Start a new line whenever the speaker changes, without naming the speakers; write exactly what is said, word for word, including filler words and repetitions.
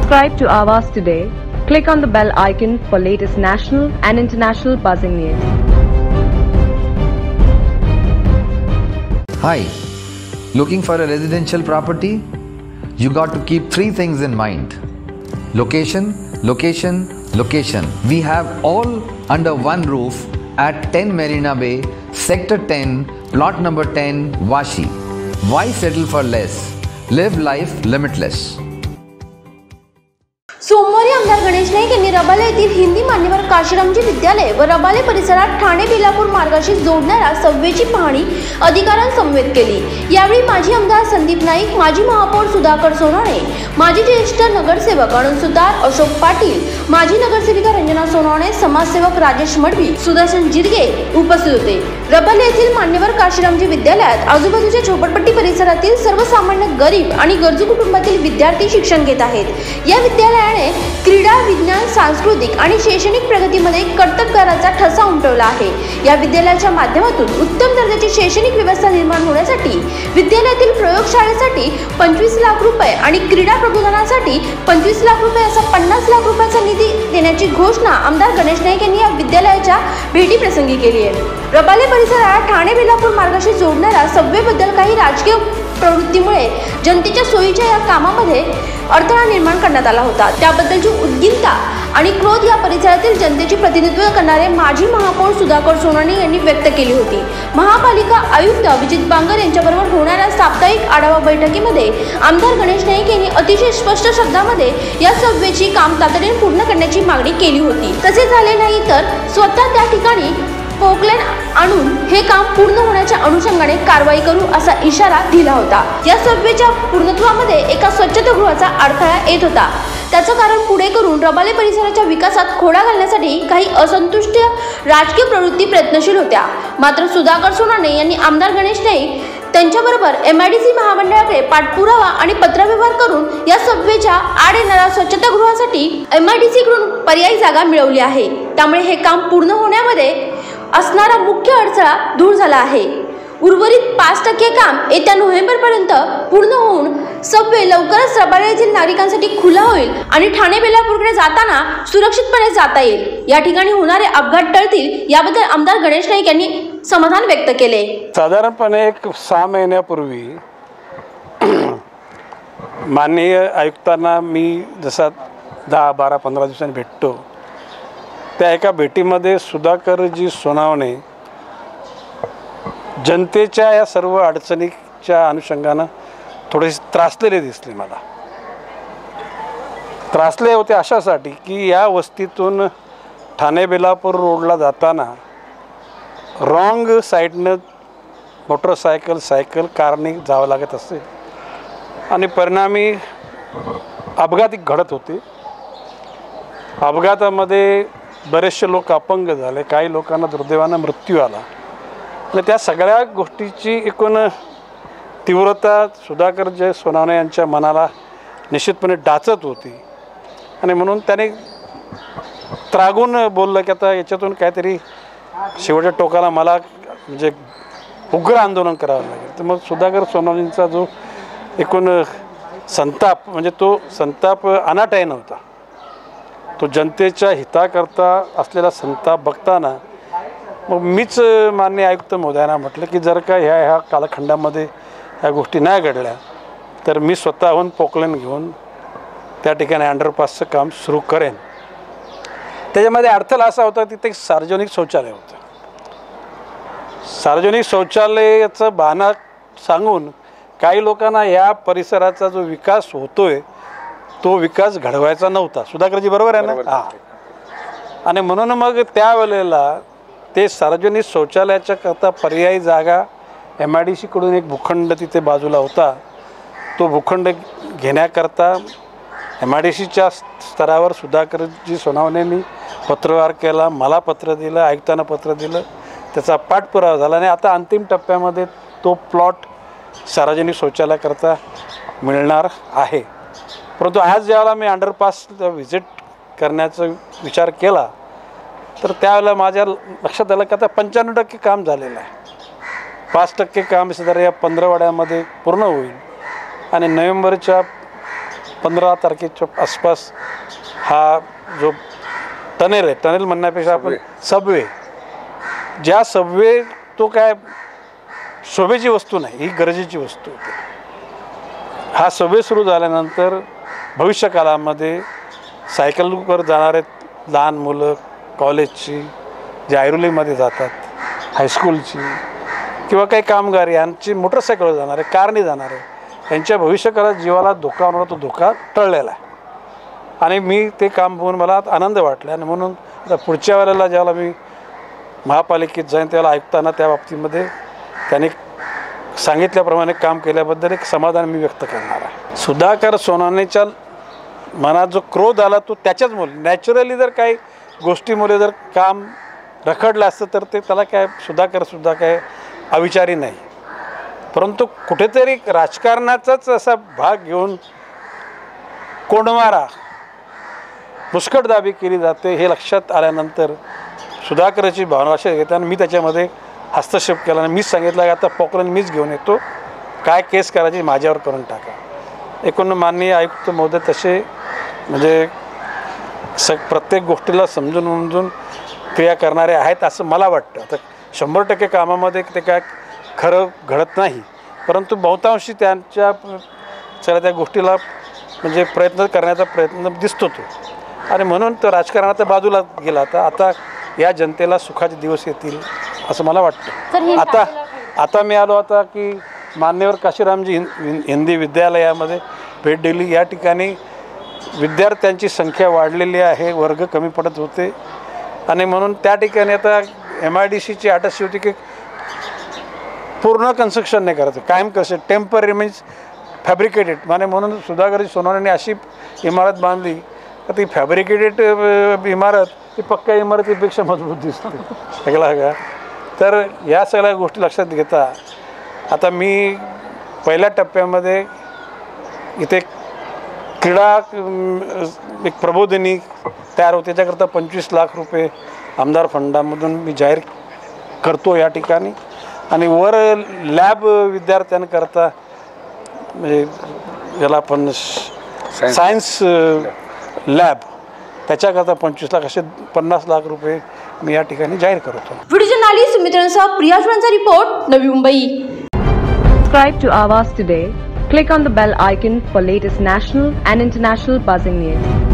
Subscribe to Awaaz today. Click on the bell icon for latest national and international buzzing news.
Hi, looking for a residential property? You got to keep three things in mind. Location, location, location. We have all under one roof at ten Marina Bay, Sector ten, plot number ten, Vashi. Why settle for less? Live life limitless.
सोमवारी आमदार गणेश नाईक यांनी रबाले येथील हिंदी मान्यवर काशीरामजी विद्यालय व रबाले परिसरात ठाणे बेलापूर मार्गाशी जोडणाऱ्या सव्वेची पाहणी अधिकाऱ्यांसमवेत केली। यावेळी माजी आमदार संदीप नाईक, माजी महापौर सुधाकर सोनावणे, माजी ज्येष्ठ नगरसेवक अनंत सुतार, अशोक पाटील, माजी नगरसेविका रंजना सोनावणे, समाजसेवक राजेश मडवी, सुदर्शन जिरगे उपस्थित होते। रबाले येथील मान्यवर काशीरामजी विद्यालयात आजूबाजूच्या झोपडपट्टी परिसरातील सर्वसामान्य गरीब आणि गरजू कुटुंबातील विद्यार्थी शिक्षण घेत आहेत। या विद्यालयाने क्रीडा, विज्ञान, सांस्कृतिक आणि शैक्षणिक प्रगतीमध्ये कर्तबगाराचा ठसा उमटवला आहे। या विद्यालयाच्या माध्यमातून उत्तम दर्जाची शैक्षणिक व्यवस्था निर्माण होण्यासाठी विद्यालयातील प्रयोगशाळेसाठी पंचवीस लाख रुपये आणि क्रीडा प्रबोधनासाठी पंचवीस लाख रुपये असा पन्नास लाख रुपयाचा निधी देण्याची घोषणा आमदार गणेश नाईक यांनी या विद्यालयाच्या भेटीप्रसंगी केली आहे। रबाले परिसरात ठाणे बेलापूर मार्गाशी जोडणाऱ्या सव्वेबद्दल काही राजकीय प्रवृत्तीमुळे जनतेच्या सोयीच्या या कामामध्ये अडथळा निर्माण करण्यात आला होता। त्याबद्दलची उद्विग्नता आणि क्रोध या परिसरातील जनतेचे प्रतिनिधित्व करणारे माजी महापौर सुधाकर सोनावणे यांनी व्यक्त केली होती। महापालिका आयुक्त विजित बांगर यांच्याबरोबर होणाऱ्या साप्ताहिक आढावा बैठकीमध्ये आमदार गणेश नाईक यांनी अतिशय स्पष्ट शब्दामध्ये या सव्वेची काम तातडीने पूर्ण करण्याची मागणी केली होती। तसे झाले नाही तर स्वतः त्या ठिकाणी पोकलेन आणून हे काम पूर्ण होण्याच्या अनुषंगाने कारवाई करू असा इशारा दिला होता। या सभेच्या पूर्णत्वामध्ये एका स्वच्छतागृहाचा अडथळा येत होता। त्याचं कारण पुढे करून रबाले परिसराच्या विकासात खोडा घालण्यासाठी काही असंतुष्ट राजकीय प्रवृत्ती प्रयत्नशील होत्या। मात्र सुधाकर सोनावणे यांनी आमदार गणेश नाईक त्यांच्याबरोबर एम आय डी सी महामंडळाकडे पाठपुरावा आणि पत्रव्यवहार करून या सभेच्या आड येणाऱ्या स्वच्छतागृहासाठी एम आय डी सी कडून पर्यायी जागा मिळवली आहे। त्यामुळे हे काम पूर्ण होण्यामध्ये असणारा मुख्य अडथळा दूर झाला आहे। उर्वरित पाच टक्के काम येत्या नोव्हेंबर पर्यंत पूर्ण होऊन सबवे लवकरच रबाले येथील नागरिकांसाठी खुला होईल आणि ठाणे बेलापूरकडे जाताना सुरक्षितपणे जाता येईल। या ठिकाणी होणारे अपघात टळतील याबद्दल आमदार गणेश नाईक यांनी समाधान व्यक्त केले।
साधारणपणे एक सहा महिन्यापूर्वी माननीय आयुक्तांना मी जसा दहा बारा पंधरा दिवसांनी भेटतो त्या एका भेटीमध्ये सुधाकरजी सोनावणे जनतेच्या या सर्व अडचणीच्या अनुषंगानं थोडेसे त्रासलेले दिसले। मला त्रासले होते अशासाठी की या वस्तीतून ठाणे बेलापूर रोडला जाताना रॉंग साईडनं मोटरसायकल सायकल कारने जावं लागत असे आणि परिणामी अपघात घडत होते। अपघातामध्ये बरेचसे लोक अपंग झाले, काही लोकांना दुर्दैवानं मृत्यू आला आणि त्या सगळ्या गोष्टीची एकूण तीव्रता सुधाकर जय सोनावणे यांच्या मनाला निश्चितपणे डाचत होती आणि म्हणून त्याने त्रागून बोललं की आता याच्यातून काहीतरी शेवटच्या टोकाला मला म्हणजे उग्र आंदोलन करावं लागेल। तर मग सुधाकर सोनावणेंचा जो एकूण संताप म्हणजे तो संताप अनाटाय नव्हता, तो जनतेच्या हिताकरता असलेला संताप बघताना मग मीच माननीय आयुक्त महोदयांना म्हटलं की जर का ह्या ह्या कालखंडामध्ये ह्या गोष्टी नाही घडल्या तर मी स्वतःहून पोकलेन घेऊन त्या ठिकाणी अंडरपासचं काम सुरू करेन। त्याच्यामध्ये अडथळा असा होता तिथे एक सार्वजनिक शौचालय होतं। सार्वजनिक शौचालयाचं बहाणा सांगून काही लोकांना या परिसराचा जो विकास होतोय तो विकास घडवायचा नव्हता। सुधाकरजी बरोबर आहे ना? हां। आणि म्हणून मग त्यावेळेला ते सार्वजनिक शौचालयाच्या करता पर्यायी जागा एम आय डी सीकडून एक भूखंड तिथे बाजूला होता, तो भूखंड घेण्याकरता एम आय डी सीच्या स्तरावर सुधाकरजी सोनावणेंनी पत्रव्यवहार केला, मला पत्र दिलं, आयुक्तांना पत्र दिलं, त्याचा पाठपुरावा झाला आणि आता अंतिम टप्प्यामध्ये तो प्लॉट सार्वजनिक शौचालयाकरता मिळणार आहे। परंतु आज ज्यावेळेला मी अंडरपास व्हिजिट करण्याचा विचार केला तर त्यावेळेला माझ्या लक्षात आलं की आता पंच्याण्णव टक्के काम झालेलं आहे, पाच टक्के काम साधारण या पंधरवड्यामध्ये पूर्ण होईल आणि नोव्हेंबरच्या पंधरा तारखेच्या आसपास हा जो टनेल आहे, टनेल म्हणण्यापेक्षा आपण सबवे, ज्या सबवे तो काय शोभेची वस्तू नाही, ही गरजेची वस्तू होती. हा सबवे सुरू झाल्यानंतर भविष्य काळामध्ये सायकलवर जाणारे लहान मुलं, कॉलेजची, जे ऐरोलीमध्ये जातात, हायस्कूलची किंवा काही कामगार यांची मोटरसायकलवर जाणारे, कारने जाणारे, यांच्या भविष्यकाळात जीवाला धोका होणारा तो धोका टळलेला आहे. आणि मी ते काम बघून मला आनंद वाटला. आणि म्हणून आता पुढच्या वेळेला ज्यावेळेला मी महापालिकेत जाईन त्यावेळेला आयुक्तांना त्या बाबतीमध्ये त्यांनी सांगितल्याप्रमाणे काम केल्याबद्दल एक समाधान मी व्यक्त करणार आहे. सुधाकर सोनवणेच्या मनात जो क्रोध आला तो त्याच्याच मुळे, नॅचरली जर काही गोष्टीमुळे जर काम रखडलं असतं तर ते त्याला काय सुधाकरसुद्धा काय अविचारी नाही, परंतु कुठेतरी राजकारणाचाच असा भाग घेऊन कोंडमारा, मुस्कटदाबी केली जाते हे लक्षात आल्यानंतर सुधाकरची भावना अशी घेताना मी त्याच्यामध्ये हस्तक्षेप केला आणि मीच सांगितलं की आता पॉकलन मीच घेऊन येतो, काय केस करायची माझ्यावर करून टाका. एकूण माननीय आयुक्त महोदय तसे म्हणजे स प्रत्येक गोष्टीला समजून उमजून क्रिया करणारे आहेत असं मला वाटतं. तर शंभर टक्के कामामध्ये ते काय खरं घडत नाही, परंतु बहुतांशी त्यांच्या सगळ्या त्या गोष्टीला म्हणजे प्रयत्न करण्याचा प्रयत्न दिसतो तो. आणि म्हणून तो राजकारणात बाजूला गेला. तर आता या जनतेला सुखाचे दिवस येतील असं मला वाटतं. आता आता मी आलो आता की मान्यवर काशीरामजी हिं हिंदी विद्यालयामध्ये भेट दिली. या ठिकाणी विद्यार्थ्यांची संख्या वाढलेली आहे, वर्ग कमी पडत होते आणि म्हणून त्या ठिकाणी आता एम आय डी सीची अट अशी होती की पूर्ण कन्स्ट्रक्शन नाही करायचं, कायम कसं टेम्पररी मीन्स फॅब्रिकेटेड. माने म्हणून सुधाकर सोनवणेंनी अशी इमारत बांधली तर ती फॅब्रिकेटेड इमारत ती पक्क्या इमारतीपेक्षा मजबूत दिसते सगळा का. तर या सगळ्या गोष्टी लक्षात घेता आता मी पहिल्या टप्प्यामध्ये इथे क्रीडा एक प्रबोधिनी तयार होते, त्याकरता पंचवीस लाख रुपये आमदार फंडामधून मी जाहीर करतो या ठिकाणी. आणि वर लॅब विद्यार्थ्यांकरता म्हणजे ज्याला आपण सायन्स लॅब त्याच्याकरता पंचवीस लाख असे पन्नास लाख रुपये मी या ठिकाणी जाहीर करतो.
व्हिडिओ जर्नलिस्ट मित्रांसह प्रियाजवांचा report, Navi Mumbai.
Subscribe to Awaaz today. Click on the bell icon for latest national and international buzzing news.